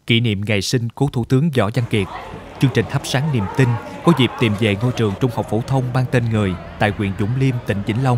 Kỷ niệm ngày sinh cố Thủ tướng Võ Văn Kiệt, chương trình thắp sáng niềm tin có dịp tìm về ngôi trường trung học phổ thông mang tên người tại huyện Vũng Liêm, tỉnh Vĩnh Long.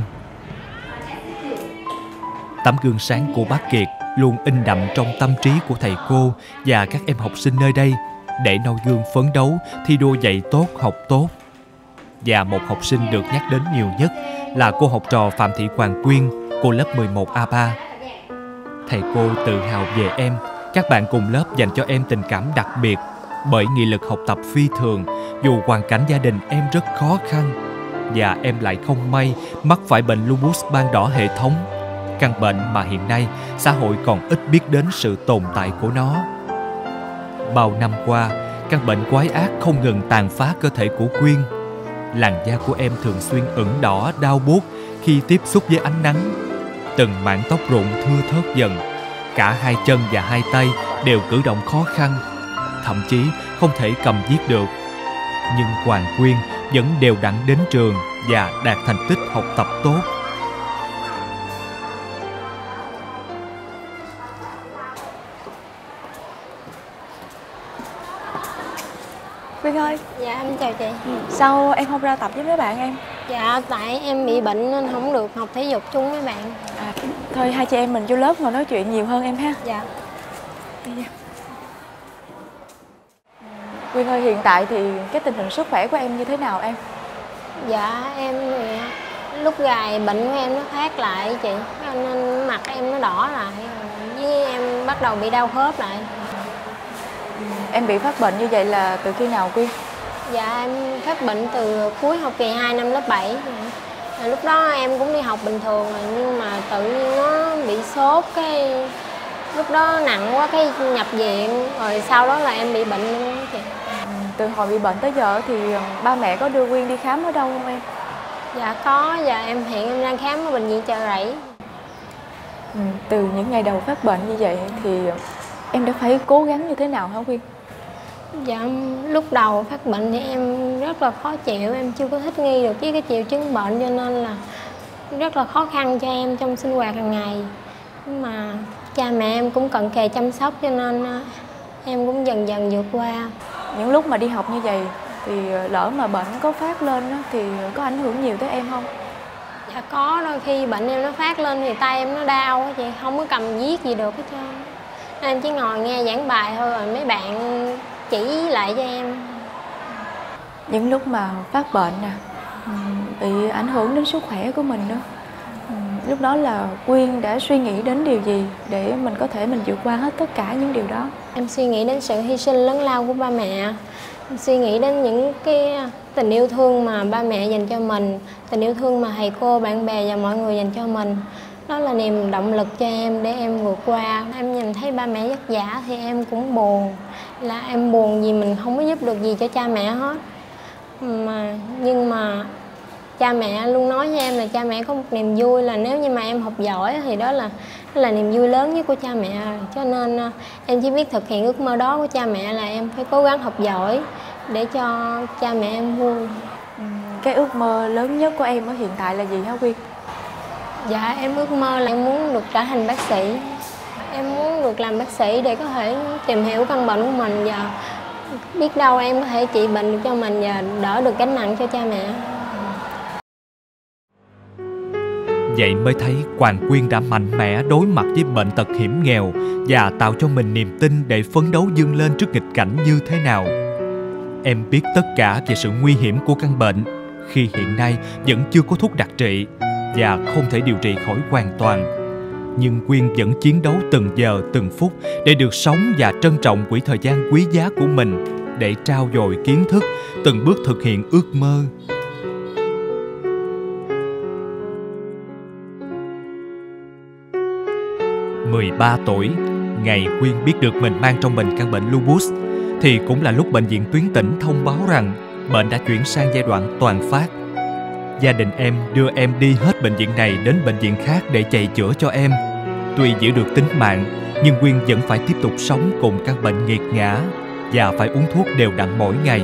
Tấm gương sáng của bác Kiệt luôn in đậm trong tâm trí của thầy cô và các em học sinh nơi đây để noi gương phấn đấu, thi đua dạy tốt, học tốt. Và một học sinh được nhắc đến nhiều nhất là cô học trò Phạm Thị Hoàng Quyên, cô lớp 11A3. Thầy cô tự hào về em, các bạn cùng lớp dành cho em tình cảm đặc biệt bởi nghị lực học tập phi thường dù hoàn cảnh gia đình em rất khó khăn và em lại không may mắc phải bệnh lupus ban đỏ hệ thống, căn bệnh mà hiện nay xã hội còn ít biết đến sự tồn tại của nó. Bao năm qua, căn bệnh quái ác không ngừng tàn phá cơ thể của Quyên. Làn da của em thường xuyên ửng đỏ, đau buốt khi tiếp xúc với ánh nắng. Từng mảng tóc rụng thưa thớt dần. Cả hai chân và hai tay đều cử động khó khăn, thậm chí không thể cầm viết được. Nhưng Hoàng Quyên vẫn đều đặn đến trường và đạt thành tích học tập tốt. Quyên ơi. Dạ em chào chị. Sao em không ra tập với mấy bạn em? Dạ tại em bị bệnh nên không được học thể dục chung với bạn. Thôi hai chị em mình vô lớp ngồi nói chuyện nhiều hơn em ha. Dạ. Quyên ơi, hiện tại thì cái tình hình sức khỏe của em như thế nào em? Dạ em thì lúc gài bệnh của em nó phát lại chị, nên mặt em nó đỏ lại, với em bắt đầu bị đau khớp lại. Em bị phát bệnh như vậy là từ khi nào Quyên? Dạ em phát bệnh từ cuối học kỳ 2 năm lớp 7. Lúc đó em cũng đi học bình thường rồi, nhưng mà tự nhiên nó bị sốt, cái lúc đó nặng quá cái nhập viện, rồi sau đó là em bị bệnh luôn chị. Từ hồi bị bệnh tới giờ thì ba mẹ có đưa Quyên đi khám ở đâu không em? Dạ có, dạ hiện em đang khám ở bệnh viện Chợ Rẫy. Từ những ngày đầu phát bệnh như vậy thì em đã phải cố gắng như thế nào hả Quyên? Dạ lúc đầu phát bệnh thì em rất là khó chịu, em chưa có thích nghi được với cái triệu chứng bệnh, cho nên là rất là khó khăn cho em trong sinh hoạt hàng ngày. Nhưng mà cha mẹ em cũng cận kề chăm sóc cho nên em cũng dần dần vượt qua. Những lúc mà đi học như vậy thì lỡ mà bệnh có phát lên thì có ảnh hưởng nhiều tới em không? Dạ có, đôi khi bệnh em nó phát lên thì tay em nó đau á chị, không có cầm viết gì được hết trơn. Em chỉ ngồi nghe giảng bài thôi, rồi mấy bạn chỉ lại cho em. Những lúc mà phát bệnh nè, bị ảnh hưởng đến sức khỏe của mình nữa, lúc đó là Quyên đã suy nghĩ đến điều gì để mình có thể vượt qua hết tất cả những điều đó? Em suy nghĩ đến sự hy sinh lớn lao của ba mẹ. Em suy nghĩ đến những cái tình yêu thương mà ba mẹ dành cho mình, tình yêu thương mà thầy cô, bạn bè và mọi người dành cho mình. Đó là niềm động lực cho em để em vượt qua. Em nhìn thấy ba mẹ vất vả thì em cũng buồn. Là em buồn vì mình không có giúp được gì cho cha mẹ hết. Nhưng mà cha mẹ luôn nói với em là cha mẹ có một niềm vui là nếu như mà em học giỏi thì đó là niềm vui lớn nhất của cha mẹ. Cho nên em chỉ biết thực hiện ước mơ đó của cha mẹ là em phải cố gắng học giỏi để cho cha mẹ em vui. Cái ước mơ lớn nhất của em ở hiện tại là gì hả Quyên? Dạ em ước mơ là em muốn được trở thành bác sĩ. Em muốn được làm bác sĩ để có thể tìm hiểu căn bệnh của mình và biết đâu em có thể trị bệnh được cho mình và đỡ được gánh nặng cho cha mẹ. Vậy mới thấy Hoàng Quyên đã mạnh mẽ đối mặt với bệnh tật hiểm nghèo và tạo cho mình niềm tin để phấn đấu vươn lên trước nghịch cảnh như thế nào. Em biết tất cả về sự nguy hiểm của căn bệnh khi hiện nay vẫn chưa có thuốc đặc trị và không thể điều trị khỏi hoàn toàn. Nhưng Quyên vẫn chiến đấu từng giờ từng phút để được sống và trân trọng quỹ thời gian quý giá của mình để trau dồi kiến thức, từng bước thực hiện ước mơ. "13 tuổi, ngày Quyên biết được mình mang trong mình căn bệnh lupus thì cũng là lúc bệnh viện tuyến tỉnh thông báo rằng bệnh đã chuyển sang giai đoạn toàn phát. Gia đình em đưa em đi hết bệnh viện này đến bệnh viện khác để chạy chữa cho em. Tuy giữ được tính mạng, nhưng Quyên vẫn phải tiếp tục sống cùng căn bệnh nghiệt ngã và phải uống thuốc đều đặn mỗi ngày.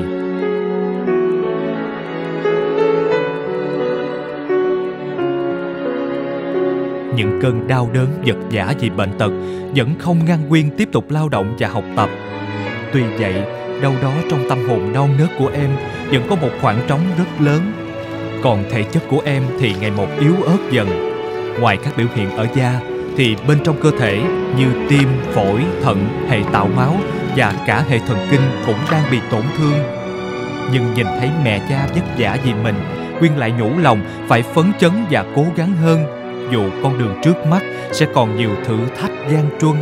Những cơn đau đớn vật vã vì bệnh tật vẫn không ngăn Quyên tiếp tục lao động và học tập. Tuy vậy, đâu đó trong tâm hồn non nớt của em vẫn có một khoảng trống rất lớn. Còn thể chất của em thì ngày một yếu ớt dần. Ngoài các biểu hiện ở da, thì bên trong cơ thể như tim, phổi, thận, hệ tạo máu và cả hệ thần kinh cũng đang bị tổn thương. Nhưng nhìn thấy mẹ cha vất vả vì mình, Quyên lại nhủ lòng phải phấn chấn và cố gắng hơn, dù con đường trước mắt sẽ còn nhiều thử thách gian truân.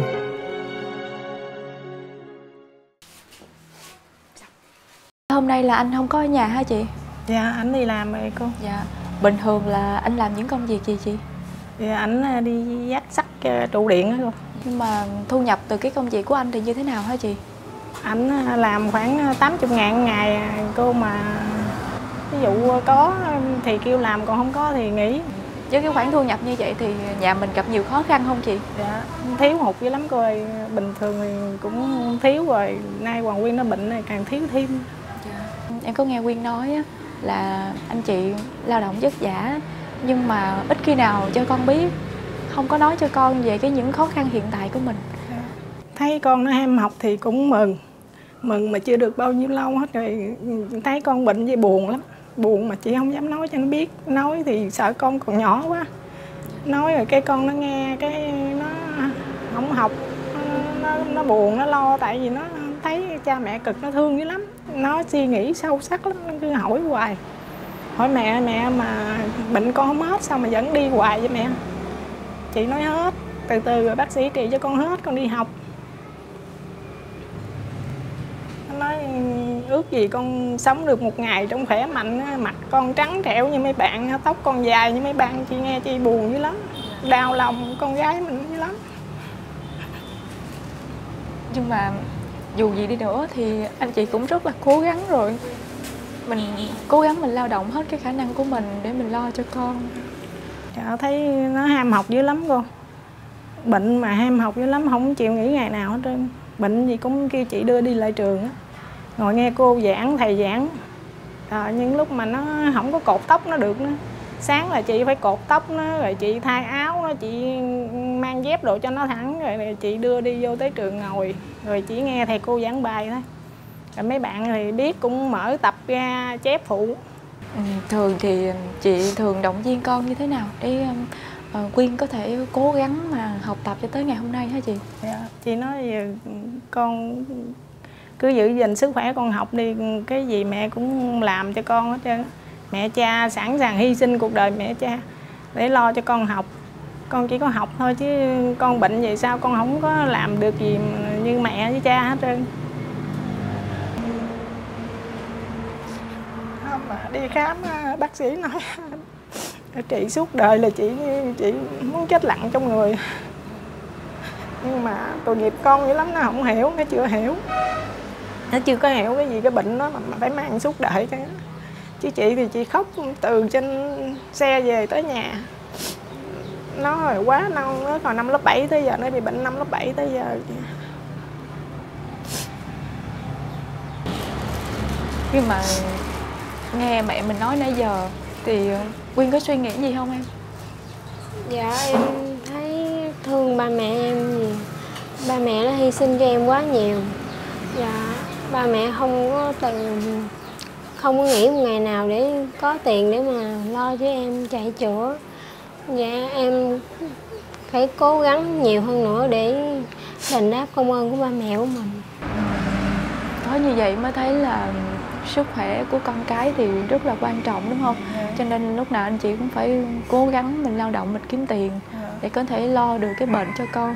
Hôm nay là anh không có ở nhà hả chị? Dạ, anh đi làm rồi cô. Dạ. Bình thường là anh làm những công việc gì chị? Dạ, anh đi vác sắt trụ điện á cô. Nhưng mà thu nhập từ cái công việc của anh thì như thế nào hả chị? Anh làm khoảng 80.000 ngày cô, mà ví dụ có thì kêu làm, còn không có thì nghỉ. Với cái khoản thu nhập như vậy thì nhà mình gặp nhiều khó khăn không chị? Dạ, thiếu hụt dữ lắm cô ơi. Bình thường thì cũng thiếu rồi, nay Hoàng Quyên nó bệnh này càng thiếu thêm. Dạ. Em có nghe Quyên nói á, là anh chị lao động vất vả nhưng mà ít khi nào cho con biết, không có nói cho con về những khó khăn hiện tại của mình. Thấy con nó ham học thì cũng mừng mà chưa được bao nhiêu lâu hết rồi. Thấy con bệnh vậy buồn lắm, buồn mà chị không dám nói cho nó biết. Nói thì sợ con còn nhỏ quá, nói rồi cái con nó nghe cái nó không học, nó buồn, nó lo, tại vì nó thấy cha mẹ cực, nó thương dữ lắm. Nó suy nghĩ sâu sắc lắm, nó cứ hỏi hoài, hỏi mẹ mà bệnh con không hết sao mà vẫn đi hoài vậy mẹ? Chị nói hết, từ từ rồi bác sĩ trị cho con hết, con đi học. Nó nói ước gì con sống được một ngày trong khỏe mạnh, mặt con trắng trẻo như mấy bạn, tóc con dài như mấy bạn. Chị nghe chị buồn dữ lắm, đau lòng con gái mình dữ lắm. Nhưng mà dù gì đi nữa thì anh chị cũng rất là cố gắng rồi. Mình cố gắng mình lao động hết cái khả năng của mình để mình lo cho con. Dạ, thấy nó ham học dữ lắm cô. Bệnh mà ham học dữ lắm, không chịu nghỉ ngày nào hết trơn. Bệnh gì cũng kêu chị đưa đi lại trường á, ngồi nghe cô giảng, thầy giảng. Nhưng lúc mà nó không có cột tóc nó được nữa. Sáng là chị phải cột tóc nó, rồi chị thay áo nó, chị mang dép đồ cho nó thẳng, rồi chị đưa đi vô tới trường ngồi, rồi chỉ nghe thầy cô giảng bài thôi. Rồi mấy bạn thì biết cũng mở tập ra chép phụ. Thường thì chị thường động viên con như thế nào để Quyên có thể cố gắng mà học tập cho tới ngày hôm nay hả chị? Dạ, chị nói con cứ giữ gìn sức khỏe, con học đi, cái gì mẹ cũng làm cho con hết trơn. Mẹ cha sẵn sàng hy sinh cuộc đời mẹ cha để lo cho con học. Con chỉ có học thôi chứ con bệnh vậy sao con không có làm được gì như mẹ với cha hết trơn. Hôm mà đi khám bác sĩ nói trị suốt đời là chị muốn chết lặng trong người. Nhưng mà tội nghiệp con dữ lắm, nó không hiểu, nó chưa hiểu. Nó chưa có hiểu cái gì cái bệnh đó mà phải mang suốt đời chứ. Chứ chị thì chị khóc từ trên xe về tới nhà. Nó rồi quá non, nó còn năm lớp 7 tới giờ, nó bị bệnh năm lớp 7 tới giờ. Khi mà nghe mẹ mình nói nãy giờ thì Quyên có suy nghĩ gì không em? Dạ em thấy thương ba mẹ em nhiều. Ba mẹ đã hy sinh cho em quá nhiều. Dạ, ba mẹ không có nghĩ một ngày nào để có tiền để mà lo cho em chạy chữa. Dạ em phải cố gắng nhiều hơn nữa để đền đáp công ơn của ba mẹ của mình. Nói như vậy mới thấy là sức khỏe của con cái thì rất là quan trọng đúng không? Cho nên lúc nào anh chị cũng phải cố gắng mình lao động, mình kiếm tiền để có thể lo được cái bệnh cho con.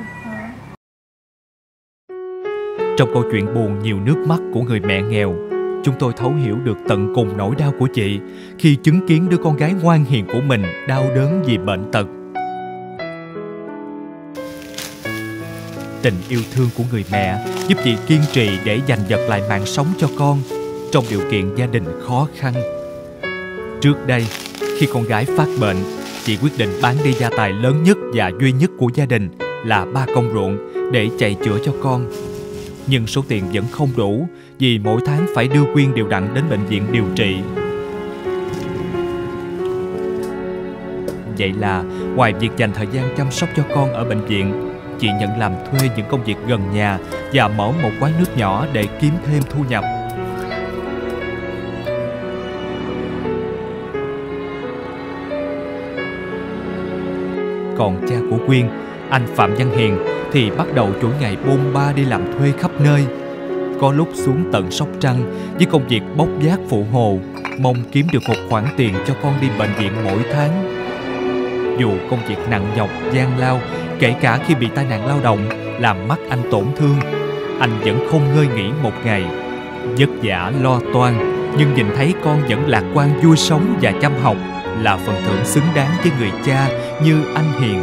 Trong câu chuyện buồn nhiều nước mắt của người mẹ nghèo, chúng tôi thấu hiểu được tận cùng nỗi đau của chị khi chứng kiến đứa con gái ngoan hiền của mình đau đớn vì bệnh tật. Tình yêu thương của người mẹ giúp chị kiên trì để giành giật lại mạng sống cho con trong điều kiện gia đình khó khăn. Trước đây, khi con gái phát bệnh, chị quyết định bán đi gia tài lớn nhất và duy nhất của gia đình là 3 công ruộng để chạy chữa cho con. Nhưng số tiền vẫn không đủ vì mỗi tháng phải đưa Quyên đều đặn đến bệnh viện điều trị. Vậy là ngoài việc dành thời gian chăm sóc cho con ở bệnh viện, chị nhận làm thuê những công việc gần nhà và mở một quán nước nhỏ để kiếm thêm thu nhập. Còn cha của Quyên, anh Phạm Văn Hiền, thì bắt đầu chuỗi ngày bôn ba đi làm thuê khắp nơi. Có lúc xuống tận Sóc Trăng với công việc bốc vác phụ hồ, mong kiếm được một khoản tiền cho con đi bệnh viện mỗi tháng. Dù công việc nặng nhọc, gian lao, kể cả khi bị tai nạn lao động làm mắt anh tổn thương, anh vẫn không ngơi nghỉ một ngày. Vất vả lo toan, nhưng nhìn thấy con vẫn lạc quan vui sống và chăm học là phần thưởng xứng đáng với người cha như anh Hiền.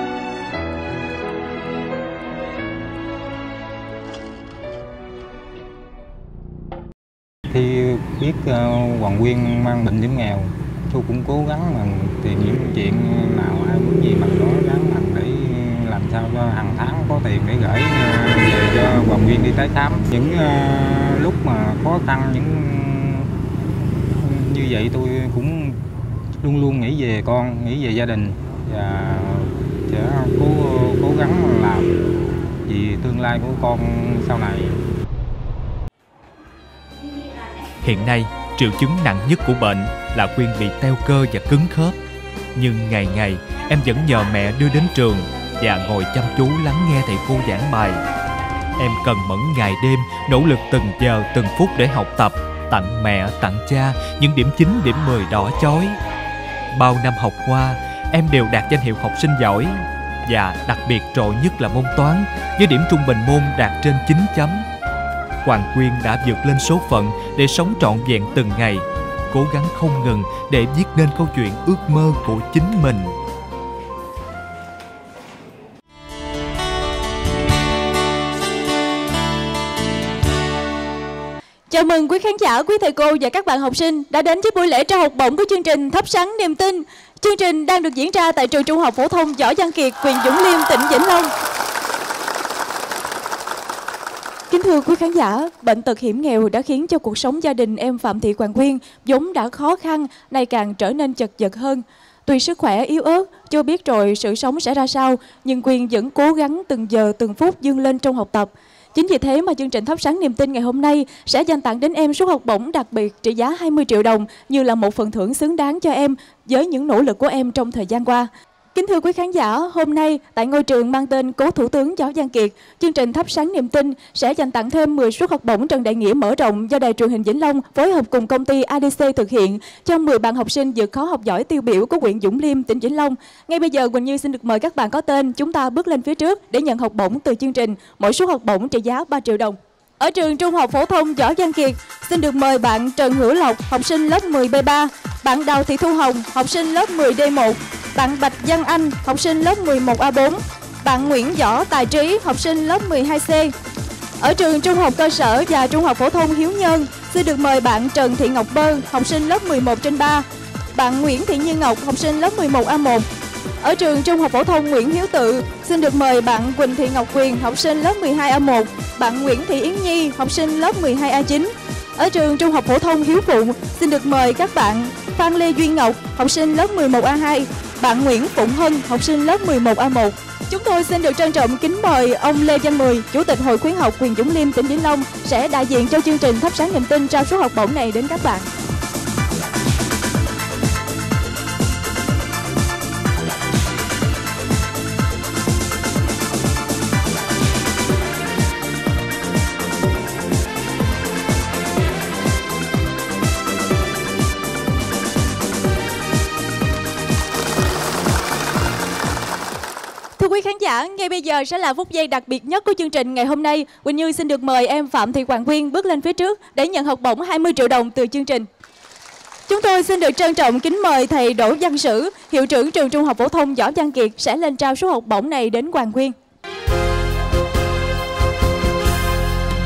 Khi biết Hoàng Quyên mang bệnh hiểm nghèo, tôi cũng cố gắng mà tìm những chuyện nào ai muốn gì mình đó gắng làm để làm sao cho hàng tháng có tiền để gửi về cho Hoàng Quyên đi tái khám. Những lúc mà khó khăn như vậy tôi cũng luôn luôn nghĩ về con, nghĩ về gia đình và sẽ cố gắng làm vì tương lai của con sau này. Hiện nay, triệu chứng nặng nhất của bệnh là Quyên bị teo cơ và cứng khớp. Nhưng ngày ngày, em vẫn nhờ mẹ đưa đến trường và ngồi chăm chú lắng nghe thầy cô giảng bài. Em cần mẫn ngày đêm, nỗ lực từng giờ từng phút để học tập, tặng mẹ, tặng cha những điểm 9, điểm 10 đỏ chói. Bao năm học qua, em đều đạt danh hiệu học sinh giỏi, và đặc biệt trội nhất là môn toán, với điểm trung bình môn đạt trên 9 chấm. Hoàng Quyên đã vượt lên số phận để sống trọn vẹn từng ngày, cố gắng không ngừng để viết nên câu chuyện ước mơ của chính mình. Chào mừng quý khán giả, quý thầy cô và các bạn học sinh đã đến với buổi lễ trao học bổng của chương trình Thắp sáng niềm tin. Chương trình đang được diễn ra tại trường Trung học phổ thông Võ Văn Kiệt, huyện Vũng Liêm, tỉnh Vĩnh Long. Kính thưa quý khán giả, bệnh tật hiểm nghèo đã khiến cho cuộc sống gia đình em Phạm Thị Hoàng Quyên vốn đã khó khăn, nay càng trở nên chật vật hơn. Tuy sức khỏe yếu ớt, chưa biết rồi sự sống sẽ ra sao, nhưng Quyên vẫn cố gắng từng giờ từng phút vươn lên trong học tập. Chính vì thế mà chương trình Thắp sáng niềm tin ngày hôm nay sẽ dành tặng đến em suất học bổng đặc biệt trị giá 20 triệu đồng như là một phần thưởng xứng đáng cho em với những nỗ lực của em trong thời gian qua. Kính thưa quý khán giả, hôm nay tại ngôi trường mang tên Cố Thủ tướng Võ Văn Kiệt, chương trình Thắp sáng niềm tin sẽ dành tặng thêm 10 suất học bổng Trần Đại Nghĩa mở rộng do Đài truyền hình Vĩnh Long phối hợp cùng công ty ADC thực hiện cho 10 bạn học sinh vượt khó học giỏi tiêu biểu của huyện Vũng Liêm, tỉnh Vĩnh Long. Ngay bây giờ Quỳnh Như xin được mời các bạn có tên chúng ta bước lên phía trước để nhận học bổng từ chương trình, mỗi suất học bổng trị giá 3 triệu đồng. Ở trường Trung học phổ thông Võ Văn Kiệt, xin được mời bạn Trần Hữu Lộc, học sinh lớp 10B3, bạn Đào Thị Thu Hồng, học sinh lớp 10D1, bạn Bạch Văn Anh, học sinh lớp 11A4, bạn Nguyễn Võ Tài Trí, học sinh lớp 12C. Ở trường Trung học cơ sở và Trung học phổ thông Hiếu Nhơn, xin được mời bạn Trần Thị Ngọc Bơ, học sinh lớp 11/3, bạn Nguyễn Thị Như Ngọc, học sinh lớp 11A1. Ở trường Trung học phổ thông Nguyễn Hiếu Tự, xin được mời bạn Quỳnh Thị Ngọc Quyền, học sinh lớp 12A1, bạn Nguyễn Thị Yến Nhi, học sinh lớp 12A9. Ở trường Trung học phổ thông Hiếu Phụng, xin được mời các bạn Phan Lê Duy Ngọc, học sinh lớp 11A2, bạn Nguyễn Phụng Hân, học sinh lớp 11A1. Chúng tôi xin được trân trọng kính mời ông Lê Văn Mười, Chủ tịch Hội Khuyến học huyện Vũng Liêm, tỉnh Vĩnh Long sẽ đại diện cho chương trình Thắp sáng niềm tin trao suất học bổng này đến các bạn. Thưa quý khán giả, ngay bây giờ sẽ là phút giây đặc biệt nhất của chương trình ngày hôm nay. Quỳnh Như xin được mời em Phạm Thị Hoàng Quyên bước lên phía trước để nhận học bổng 20 triệu đồng từ chương trình. Chúng tôi xin được trân trọng kính mời thầy Đỗ Văn Sử, hiệu trưởng trường Trung học phổ thông Võ Văn Kiệt sẽ lên trao suất học bổng này đến Hoàng Quyên.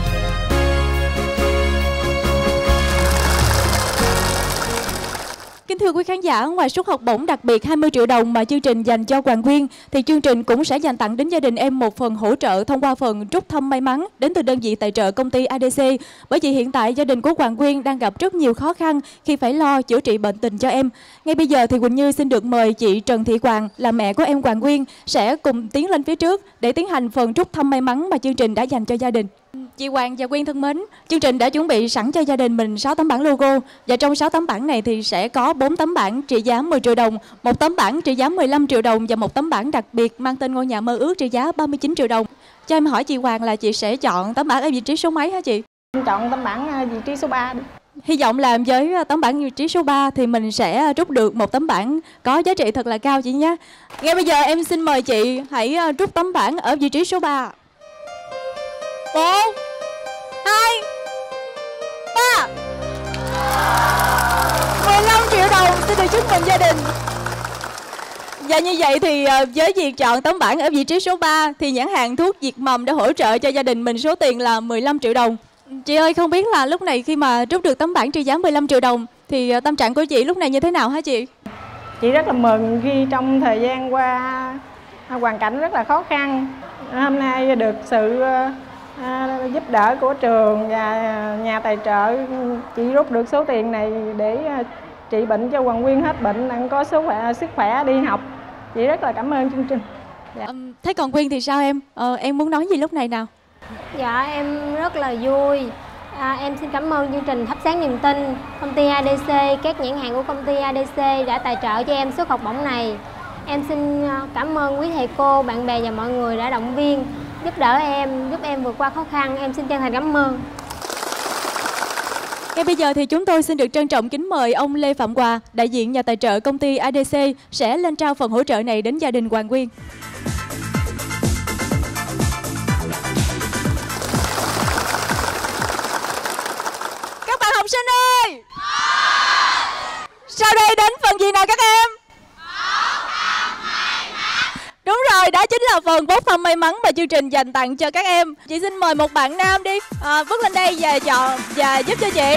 Kính thưa quý khán giả, ngoài suất học bổng đặc biệt 20 triệu đồng mà chương trình dành cho Hoàng Nguyên, thì chương trình cũng sẽ dành tặng đến gia đình em một phần hỗ trợ thông qua phần rút thăm may mắn đến từ đơn vị tài trợ công ty ADC. Bởi vì hiện tại gia đình của Hoàng Nguyên đang gặp rất nhiều khó khăn khi phải lo chữa trị bệnh tình cho em. Ngay bây giờ thì Quỳnh Như xin được mời chị Trần Thị Hoàng là mẹ của em Hoàng Nguyên sẽ cùng tiến lên phía trước để tiến hành phần rút thăm may mắn mà chương trình đã dành cho gia đình. Chị Hoàng và Quyên thân mến, chương trình đã chuẩn bị sẵn cho gia đình mình 6 tấm bảng logo, và trong 6 tấm bảng này thì sẽ có 4 tấm bảng trị giá 10 triệu đồng, một tấm bảng trị giá 15 triệu đồng và một tấm bảng đặc biệt mang tên ngôi nhà mơ ước trị giá 39 triệu đồng. Cho em hỏi chị Hoàng là chị sẽ chọn tấm bảng ở vị trí số mấy hả chị? Em chọn tấm bảng vị trí số 3 đi. Hy vọng là với tấm bảng vị trí số 3 thì mình sẽ rút được một tấm bảng có giá trị thật là cao chị nhé. Ngay bây giờ em xin mời chị hãy rút tấm bảng ở vị trí số 3. 4, 2, 3. 15 triệu đồng xin được chúc mừng gia đình. Và như vậy thì với việc chọn tấm bảng ở vị trí số 3 thì nhãn hàng thuốc diệt mầm đã hỗ trợ cho gia đình mình số tiền là 15 triệu đồng. Chị ơi, không biết là lúc này khi mà rút được tấm bảng trị giá 15 triệu đồng thì tâm trạng của chị lúc này như thế nào hả chị? Chị rất là mừng khi trong thời gian qua hoàn cảnh rất là khó khăn, hôm nay được sự giúp đỡ của trường và nhà tài trợ, chị rút được số tiền này để trị bệnh cho Hoàng Nguyên hết bệnh, đang có sức khỏe đi học. Chị rất là cảm ơn chương trình. Dạ. Thế còn Quyên thì sao em? Em muốn nói gì lúc này nào? Dạ em rất là vui. Em xin cảm ơn chương trình Thắp Sáng Niềm Tin, công ty ADC, các nhãn hàng của công ty ADC đã tài trợ cho em suất học bổng này. Em xin cảm ơn quý thầy cô, bạn bè và mọi người đã động viên, giúp đỡ em, giúp em vượt qua khó khăn. Em xin chân thành cảm ơn. Ngay bây giờ thì chúng tôi xin được trân trọng kính mời ông Lê Phạm Hòa, đại diện nhà tài trợ công ty ADC sẽ lên trao phần hỗ trợ này đến gia đình Hoàng Nguyên. Các bạn học sinh ơi! Sau đây đến phần gì nào các em? Đúng rồi, đó chính là phần bốc thăm may mắn mà chương trình dành tặng cho các em. Chị xin mời một bạn nam đi, bước lên đây và chọn và giúp cho chị.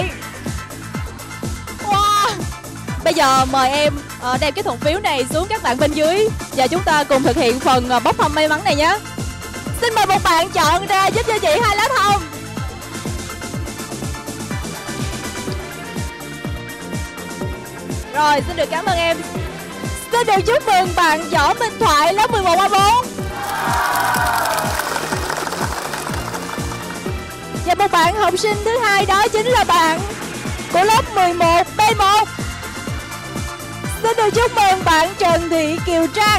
Wow. Bây giờ mời em đem cái thùng phiếu này xuống các bạn bên dưới và chúng ta cùng thực hiện phần bốc thăm may mắn này nhé. Xin mời một bạn chọn ra giúp cho chị 2 lá thông. Rồi, xin được cảm ơn em. Xin được chúc mừng bạn Võ Minh Thoại lớp 11A4. Và một bạn học sinh thứ hai đó chính là bạn của lớp 11B1. Xin được chúc mừng bạn Trần Thị Kiều Trang.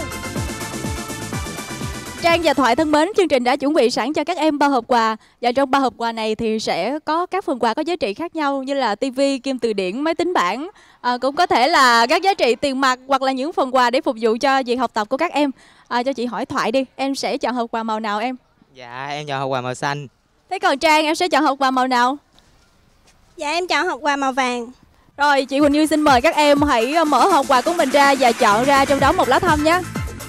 Trang và Thoại thân mến, chương trình đã chuẩn bị sẵn cho các em 3 hộp quà. Và trong 3 hộp quà này thì sẽ có các phần quà có giá trị khác nhau như là tivi, kim từ điển, máy tính bảng. Cũng có thể là các giá trị tiền mặt hoặc là những phần quà để phục vụ cho việc học tập của các em. Cho chị hỏi Thoại đi, em sẽ chọn hộp quà màu nào em? Dạ em chọn hộp quà màu xanh. Thế còn Trang, em sẽ chọn hộp quà màu nào? Dạ em chọn hộp quà màu vàng. Rồi chị Quỳnh Như xin mời các em hãy mở hộp quà của mình ra và chọn ra trong đó một lá thăm nhé.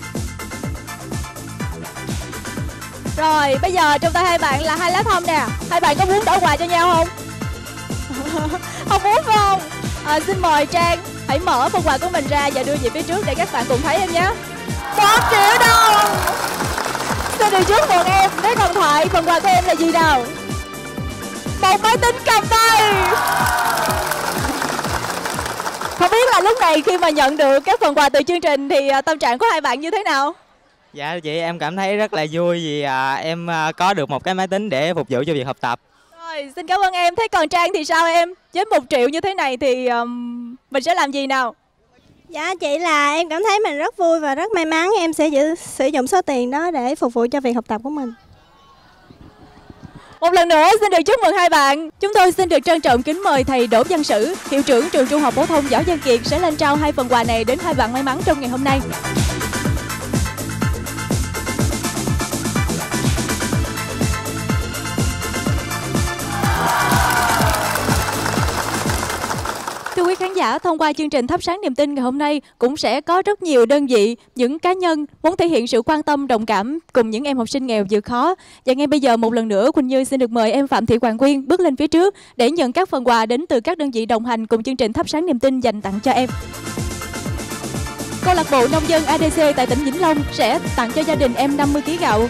Rồi bây giờ trong tay hai bạn là 2 lá thăm nè. Hai bạn có muốn đổi quà cho nhau không? Không muốn phải không? Xin mời Trang hãy mở phần quà của mình ra và đưa về phía trước để các bạn cùng thấy em nhé. 1 triệu đồng. Xin được chúc mừng em. Thế còn Thoại, phần quà của em là gì nào? Một máy tính cầm tay. Không biết là lúc này khi mà nhận được các phần quà từ chương trình thì tâm trạng của hai bạn như thế nào? Dạ chị, em cảm thấy rất là vui vì em có được một cái máy tính để phục vụ cho việc học tập. Rồi, xin cảm ơn em. Thế còn Trang thì sao em? Với 1 triệu như thế này thì mình sẽ làm gì nào? Dạ chị, là em cảm thấy mình rất vui và rất may mắn. Em sẽ sử dụng số tiền đó để phục vụ cho việc học tập của mình. Một lần nữa xin được chúc mừng hai bạn. Chúng tôi xin được trân trọng kính mời thầy Đỗ Văn Sử, hiệu trưởng trường Trung học phổ thông Võ Văn Kiệt sẽ lên trao 2 phần quà này đến hai bạn may mắn trong ngày hôm nay. Thưa quý khán khán giả, thông qua chương trình Thắp Sáng Niềm Tin ngày hôm nay cũng sẽ có rất nhiều đơn vị, những cá nhân muốn thể hiện sự quan tâm, đồng cảm cùng những em học sinh nghèo vượt khó. Và ngay bây giờ một lần nữa, Quỳnh Như xin được mời em Phạm Thị Hoàng Quyên bước lên phía trước để nhận các phần quà đến từ các đơn vị đồng hành cùng chương trình Thắp Sáng Niềm Tin dành tặng cho em. Câu lạc bộ nông dân ADC tại tỉnh Vĩnh Long sẽ tặng cho gia đình em 50 kg gạo.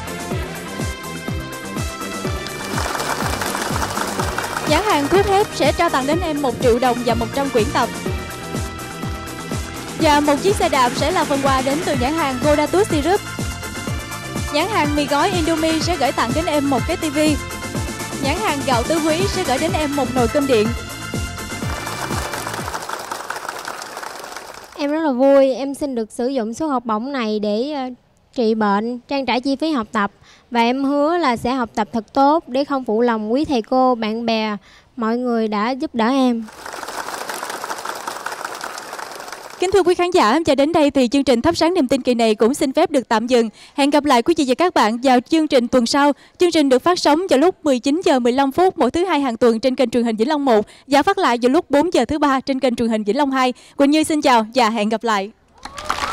Nhãn hàng thuốc Hep sẽ trao tặng đến em 1 triệu đồng và 100 quyển tập. Và một chiếc xe đạp sẽ là phần quà đến từ nhãn hàng Godatus Syrup. Nhãn hàng mì gói Indomie sẽ gửi tặng đến em một cái tivi. Nhãn hàng gạo Tứ Quý sẽ gửi đến em một nồi cơm điện. Em rất là vui, em xin được sử dụng số học bổng này để trị bệnh, trang trải chi phí học tập. Và em hứa là sẽ học tập thật tốt để không phụ lòng quý thầy cô, bạn bè, mọi người đã giúp đỡ em. Kính thưa quý khán giả, và đến đây thì chương trình Thắp Sáng Niềm Tin kỳ này cũng xin phép được tạm dừng. Hẹn gặp lại quý vị và các bạn vào chương trình tuần sau. Chương trình được phát sóng vào lúc 19h15 mỗi thứ Hai hàng tuần trên kênh truyền hình Vĩnh Long 1 và phát lại vào lúc 4 giờ thứ Ba trên kênh truyền hình Vĩnh Long 2. Quỳnh Như xin chào và hẹn gặp lại.